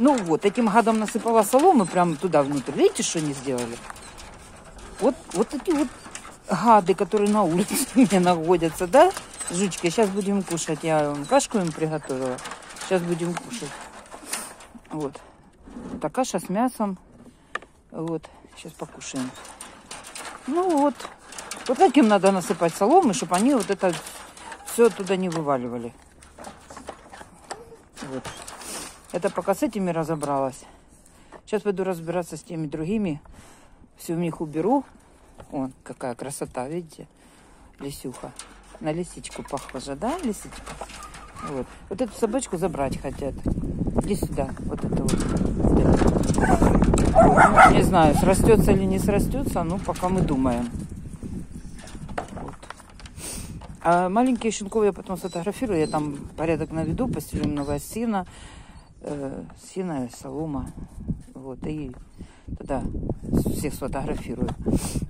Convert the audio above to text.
Ну вот, этим гадом насыпала соломы прямо туда внутрь. Видите, что они сделали? Вот эти вот гады, которые на улице мне находятся, да? Жучки, сейчас будем кушать. Я кашку им приготовила. Сейчас будем кушать. Вот. Это каша с мясом. Вот. Сейчас покушаем. Ну вот. Вот таким надо насыпать соломы, чтобы они вот это все туда не вываливали. Вот. Это пока с этими разобралась. Сейчас пойду разбираться с теми другими. Все в них уберу. Вон, какая красота, видите? Лисюха. На лисичку похожа, да, лисичка? Вот. Вот эту собачку забрать хотят. Иди сюда. Вот это вот. Ну, не знаю, срастется или не срастется, ну, пока мы думаем. Вот. А маленькие щенков я потом сфотографирую. Я там порядок наведу, постелим новое сено. Сено, солома. Вот. И тогда всех сфотографирую.